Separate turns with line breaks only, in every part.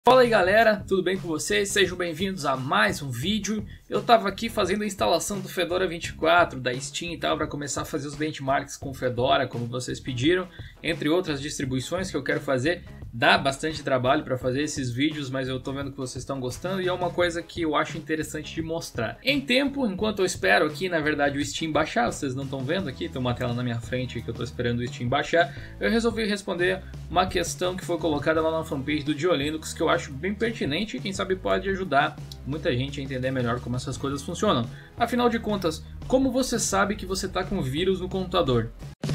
Fala aí galera, tudo bem com vocês? Sejam bem-vindos a mais um vídeo. Eu tava aqui fazendo a instalação do Fedora 24 da Steam e tal, para começar a fazer os benchmarks com Fedora, como vocês pediram, entre outras distribuições que eu quero fazer. Dá bastante trabalho para fazer esses vídeos, mas eu tô vendo que vocês estão gostando e é uma coisa que eu acho interessante de mostrar. Em tempo, enquanto eu espero aqui, na verdade, o Steam baixar, vocês não estão vendo aqui, tem uma tela na minha frente que eu tô esperando o Steam baixar, eu resolvi responder uma questão que foi colocada lá na fanpage do Diolinux, que eu acho bem pertinente e quem sabe pode ajudar muita gente a entender melhor como essas coisas funcionam. Afinal de contas, como você sabe que você está com vírus no computador?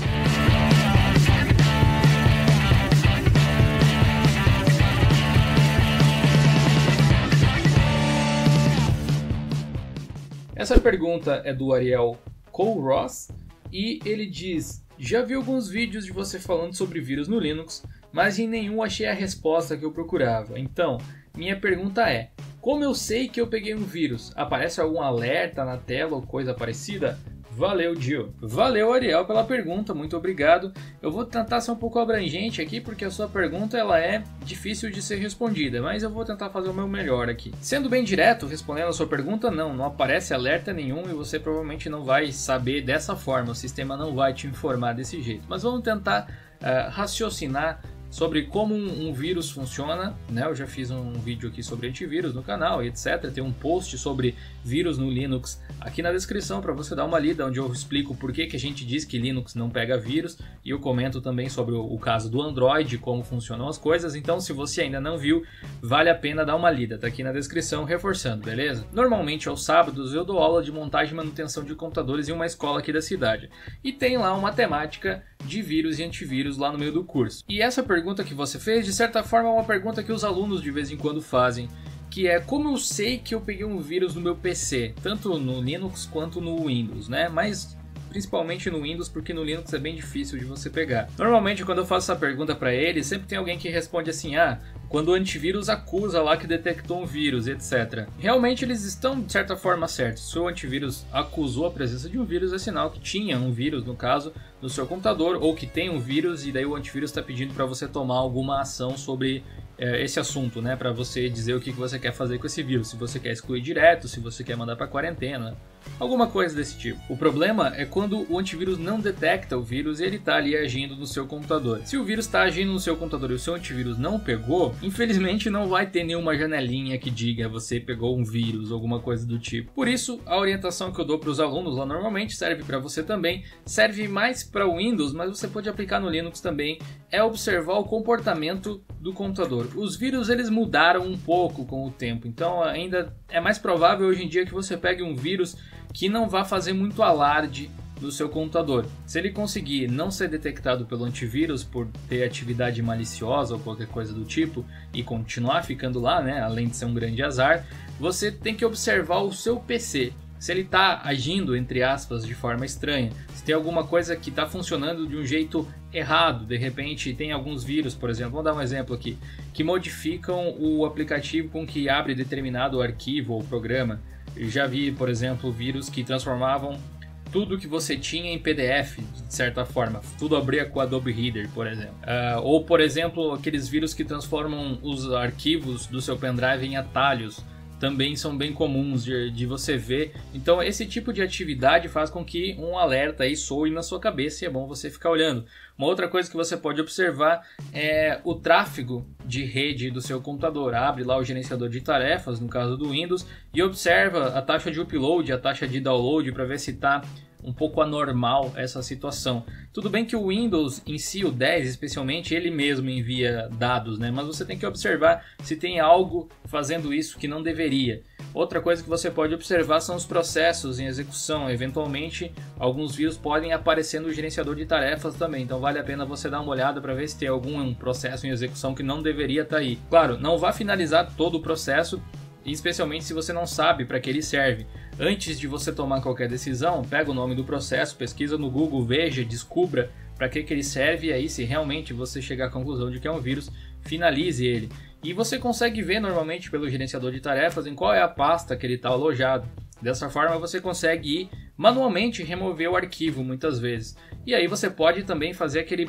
Essa pergunta é do Ariel Cole Ross e ele diz: já vi alguns vídeos de você falando sobre vírus no Linux, mas em nenhum achei a resposta que eu procurava. Então, minha pergunta é: como eu sei que eu peguei um vírus? Aparece algum alerta na tela ou coisa parecida? Valeu, Gil. Valeu, Ariel, pela pergunta, muito obrigado. Eu vou tentar ser um pouco abrangente aqui, porque a sua pergunta ela é difícil de ser respondida, mas eu vou tentar fazer o meu melhor aqui. Sendo bem direto, respondendo a sua pergunta, não aparece alerta nenhum e você provavelmente não vai saber dessa forma, o sistema não vai te informar desse jeito. Mas vamos tentar raciocinar sobre como um vírus funciona, né? Eu já fiz um vídeo aqui sobre antivírus no canal e etc. Tem um post sobre vírus no Linux aqui na descrição para você dar uma lida, onde eu explico por que a gente diz que Linux não pega vírus e eu comento também sobre o caso do Android, como funcionam as coisas. Então, se você ainda não viu, vale a pena dar uma lida, tá aqui na descrição reforçando, beleza? Normalmente aos sábados eu dou aula de montagem e manutenção de computadores em uma escola aqui da cidade e tem lá uma temática de vírus e antivírus lá no meio do curso. E essa pergunta que você fez, de certa forma, é uma pergunta que os alunos de vez em quando fazem, que é: como eu sei que eu peguei um vírus no meu PC, tanto no Linux quanto no Windows, né? Mas principalmente no Windows, porque no Linux é bem difícil de você pegar. Normalmente, quando eu faço essa pergunta para eles, sempre tem alguém que responde assim: quando o antivírus acusa lá que detectou um vírus, etc. Realmente eles estão, de certa forma, certos. Se o antivírus acusou a presença de um vírus, é sinal que tinha um vírus, no caso, no seu computador, ou que tem um vírus, e daí o antivírus está pedindo para você tomar alguma ação sobre esse assunto, né? Para você dizer o que você quer fazer com esse vírus. Se você quer excluir direto, se você quer mandar para quarentena, alguma coisa desse tipo. O problema é quando o antivírus não detecta o vírus e ele está ali agindo no seu computador. Se o vírus está agindo no seu computador e o seu antivírus não pegou, infelizmente não vai ter nenhuma janelinha que diga você pegou um vírus ou alguma coisa do tipo. Por isso, a orientação que eu dou para os alunos lá normalmente serve para você também, serve mais para o Windows, mas você pode aplicar no Linux também, é observar o comportamento do computador. Os vírus eles mudaram um pouco com o tempo, então ainda é mais provável hoje em dia que você pegue um vírus que não vá fazer muito alarde no seu computador. Se ele conseguir não ser detectado pelo antivírus por ter atividade maliciosa ou qualquer coisa do tipo e continuar ficando lá, né, além de ser um grande azar, você tem que observar o seu PC. Se ele está agindo, entre aspas, de forma estranha, se tem alguma coisa que está funcionando de um jeito errado, de repente tem alguns vírus, por exemplo, vamos dar um exemplo aqui, que modificam o aplicativo com que abre determinado arquivo ou programa. Eu já vi, por exemplo, vírus que transformavam tudo que você tinha em PDF, de certa forma, tudo abria com o Adobe Reader, por exemplo. Ou, por exemplo, aqueles vírus que transformam os arquivos do seu pendrive em atalhos, também são bem comuns de você ver. Então esse tipo de atividade faz com que um alerta aí soe na sua cabeça e é bom você ficar olhando. Uma outra coisa que você pode observar é o tráfego de rede do seu computador. Abre lá o gerenciador de tarefas, no caso do Windows, e observa a taxa de upload, a taxa de download, para ver se está um pouco anormal essa situação. Tudo bem que o Windows em si, o 10 especialmente, ele mesmo envia dados, né? Mas você tem que observar se tem algo fazendo isso que não deveria. Outra coisa que você pode observar são os processos em execução. Eventualmente, alguns vírus podem aparecer no gerenciador de tarefas também. Então vale a pena você dar uma olhada para ver se tem algum processo em execução que não deveria estar aí. Claro, não vá finalizar todo o processo, especialmente se você não sabe para que ele serve. Antes de você tomar qualquer decisão, pega o nome do processo, pesquisa no Google, veja, descubra para que ele serve, e aí se realmente você chegar à conclusão de que é um vírus, finalize ele. E você consegue ver normalmente pelo gerenciador de tarefas em qual é a pasta que ele está alojado. Dessa forma você consegue ir manualmente remover o arquivo muitas vezes. E aí você pode também fazer aquele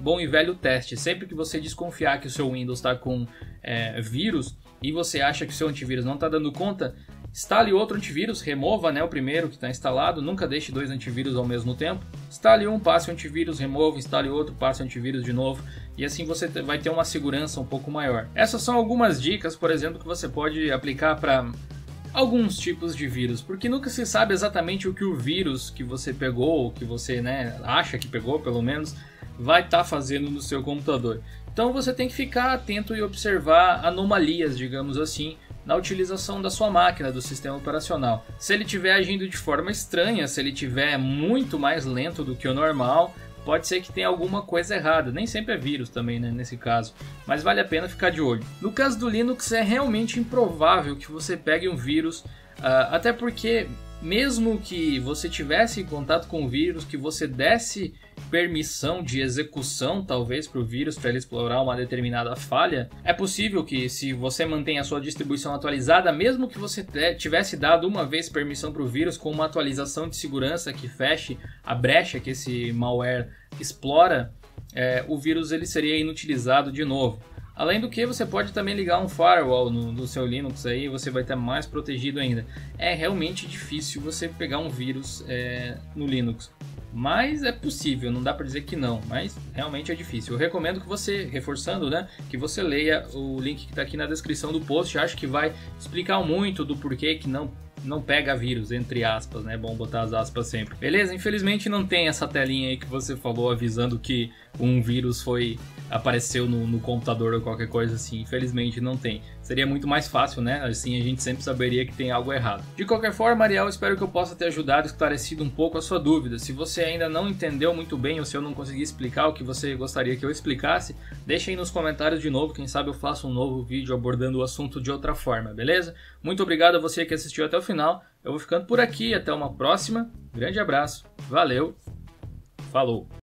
bom e velho teste. Sempre que você desconfiar que o seu Windows está com vírus e você acha que o seu antivírus não está dando conta, instale outro antivírus, remova, né, o primeiro que está instalado, nunca deixe 2 antivírus ao mesmo tempo. Instale um, passe o antivírus, remova, instale outro, passe o antivírus de novo, e assim você vai ter uma segurança um pouco maior. Essas são algumas dicas, por exemplo, que você pode aplicar para alguns tipos de vírus, porque nunca se sabe exatamente o que o vírus que você pegou, que você, né, acha que pegou pelo menos, vai estar fazendo no seu computador. Então você tem que ficar atento e observar anomalias, digamos assim, na utilização da sua máquina, do sistema operacional. Se ele estiver agindo de forma estranha, se ele estiver muito mais lento do que o normal, pode ser que tenha alguma coisa errada. Nem sempre é vírus também, né, nesse caso, mas vale a pena ficar de olho. No caso do Linux é realmente improvável que você pegue um vírus, até porque mesmo que você tivesse contato com o vírus, que você desse permissão de execução talvez para o vírus, para ele explorar uma determinada falha, é possível que, se você mantém a sua distribuição atualizada, mesmo que você tivesse dado uma vez permissão para o vírus com uma atualização de segurança que feche a brecha que esse malware explora, o vírus ele seria inutilizado de novo. Além do que, você pode também ligar um firewall no seu Linux aí, e você vai estar mais protegido ainda. É realmente difícil você pegar um vírus no Linux, mas é possível, não dá para dizer que não, mas realmente é difícil. Eu recomendo que você, reforçando, né, que você leia o link que está aqui na descrição do post. Eu acho que vai explicar muito do porquê que não pega vírus, entre aspas, né? É bom botar as aspas sempre. Beleza? Infelizmente não tem essa telinha aí que você falou avisando que um vírus apareceu no computador ou qualquer coisa assim. Infelizmente não tem. Seria muito mais fácil, né? Assim a gente sempre saberia que tem algo errado. De qualquer forma, Ariel, espero que eu possa ter ajudado, esclarecido um pouco a sua dúvida. Se você ainda não entendeu muito bem, ou se eu não consegui explicar o que você gostaria que eu explicasse, deixa aí nos comentários de novo. Quem sabe eu faço um novo vídeo abordando o assunto de outra forma, beleza? Muito obrigado a você que assistiu até o final. Eu vou ficando por aqui, até uma próxima. Grande abraço, valeu, falou!